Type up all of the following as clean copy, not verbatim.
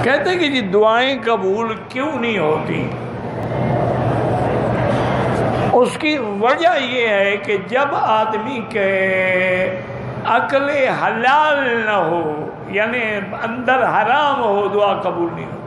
کہتے ہیں کہ جی دعائیں قبول کیوں نہیں ہوتی؟ اس کی وجہ یہ ہے کہ جب آدمی کے عقل حلال نہ ہو، یعنی اندر حرام ہو، دعا قبول نہیں ہوتی۔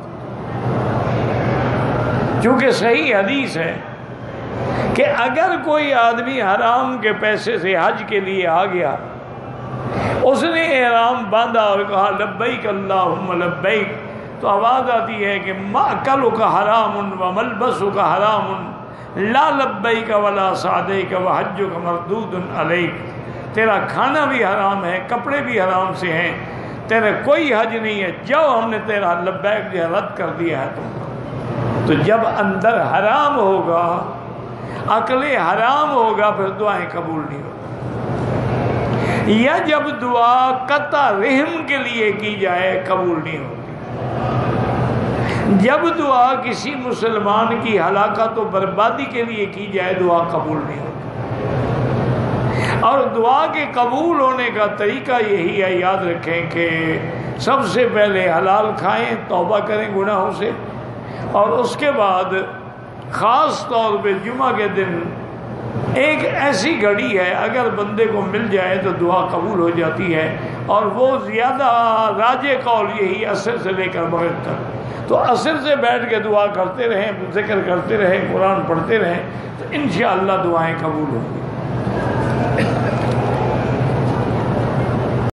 چونکہ صحیح حدیث ہے کہ اگر کوئی آدمی حرام کے پیسے سے حج کے لیے آ گیا، اس نے احرام باندھا اور کہا لبیک اللہم لبیک، تو آواز آتی ہے کہ مأکلک حرام وملبسک حرام لا لبیک ولا سعدیک وحجک مردود علیک، تیرا کھانا بھی حرام ہے، کپڑے بھی حرام سے ہیں، تیرا کوئی حج نہیں ہے، جاؤ ہم نے تیرا لبیک جو رد کر دیا ہے تم کو۔ تو جب اندر حرام ہوگا، عقل حرام ہوگا، پھر دعائیں قبول نہیں ہوگی۔ یا جب دعا قطع رحم کے لیے کی جائے، قبول نہیں ہوگی۔ جب دعا کسی مسلمان کی ہلاکت و بربادی کے لیے کی جائے، دعا قبول نہیں ہوگی۔ اور دعا کے قبول ہونے کا طریقہ یہی ہے، یاد رکھیں کہ سب سے پہلے حلال کھائیں، توبہ کریں گناہوں سے، اور اس کے بعد خاص طور پہ جمعہ کے دن ایک ایسی گھڑی ہے، اگر بندے کو مل جائے تو دعا قبول ہو جاتی ہے، اور وہ زیادہ راجح قول یہی عصر سے لے کر مغرب تک۔ تو عصر سے بیٹھ کے دعا کرتے رہیں، ذکر کرتے رہیں، قرآن پڑھتے رہیں، تو انشاءاللہ دعائیں قبول ہوں گی۔